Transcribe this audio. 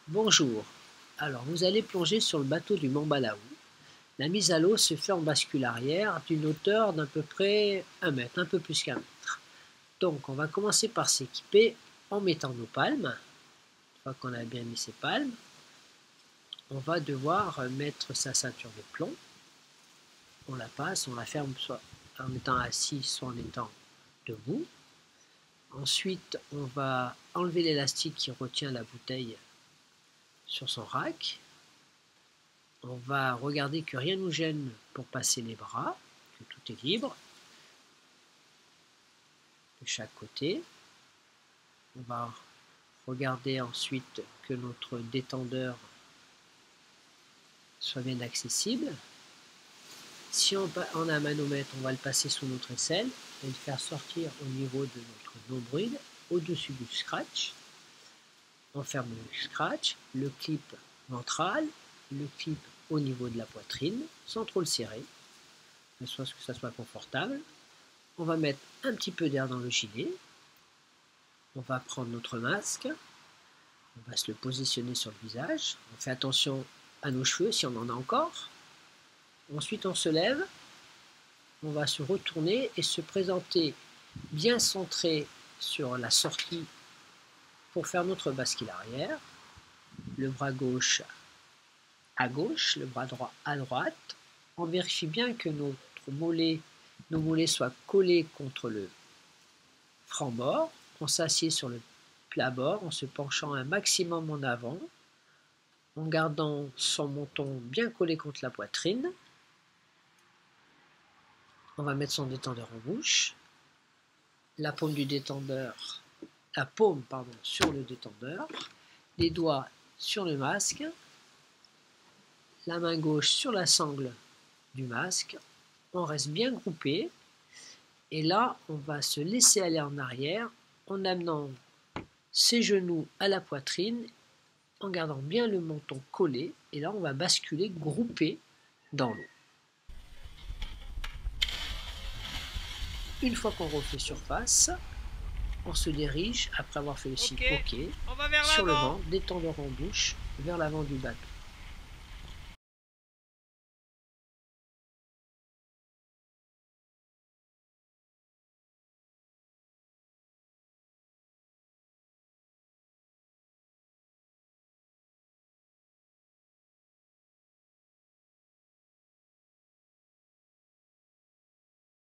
Bonjour. Alors, vous allez plonger sur le bateau du Mont Balaou. La mise à l'eau se fait en bascule arrière d'une hauteur d'à peu près 1 mètre, un peu plus qu'1 mètre. Donc, on va commencer par s'équiper en mettant nos palmes. Une fois qu'on a bien mis ses palmes, on va devoir mettre sa ceinture de plomb. On la passe, on la ferme soit en étant assis, soit en étant debout. Ensuite, on va enlever l'élastique qui retient la bouteille sur son rack. On va regarder que rien ne nous gêne pour passer les bras, que tout est libre de chaque côté. On va regarder ensuite que notre détendeur soit bien accessible. Si on a un manomètre, on va le passer sous notre aisselle et le faire sortir au niveau de notre nombril, au-dessus du scratch. On ferme le scratch, le clip ventral, le clip au niveau de la poitrine, sans trop le serrer, de sorte que ça soit confortable. On va mettre un petit peu d'air dans le gilet. On va prendre notre masque. On va se le positionner sur le visage. On fait attention à nos cheveux si on en a encore. Ensuite, on se lève. On va se retourner et se présenter bien centré sur la sortie pour faire notre bascule arrière. Le bras gauche à gauche, le bras droit à droite. On vérifie bien que nos mollets soient collés contre le franc-bord. On s'assied sur le plat-bord en se penchant un maximum en avant, en gardant son menton bien collé contre la poitrine. On va mettre son détendeur en bouche, la paume sur le détendeur, les doigts sur le masque, la main gauche sur la sangle du masque. On reste bien groupé et là on va se laisser aller en arrière en amenant ses genoux à la poitrine, en gardant bien le menton collé, et là on va basculer groupé dans l'eau. Une fois qu'on refait surface, on se dirige, après avoir fait le signe OK, sur le vent, détendeur en bouche, vers l'avant du bateau.